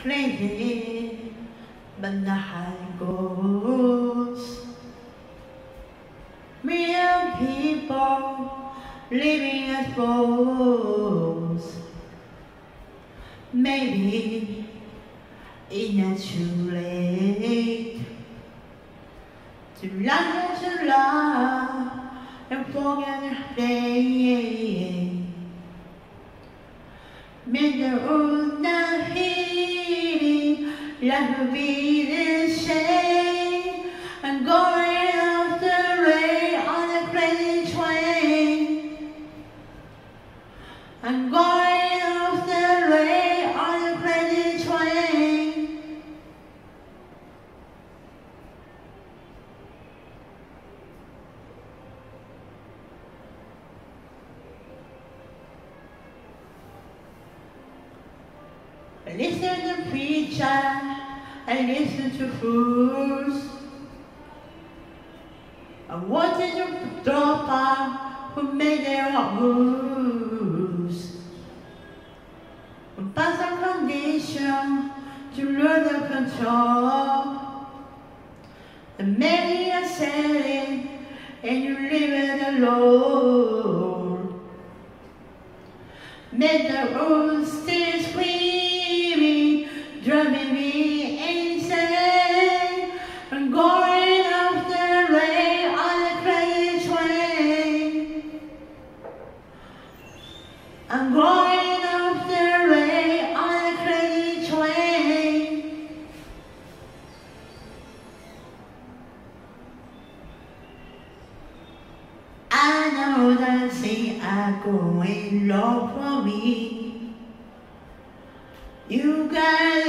crazy, but not how it goes. Real people living as fools. Maybe it's not too late to love and forget a day. Make the rules not heeding, life will be the same. I'm going off the rail on a crazy train. I'm going off the rail on a crazy train. I listen to preacher, I listen to fools. I wanted to drop out who made their own rules. Pass a condition to learn the control. The many are selling and you leave it alone. Make the rules still screaming, driving me insane. I'm going off the rail on a crazy train. I'm going off the rail on a crazy train. I know that things are going low for me. You guys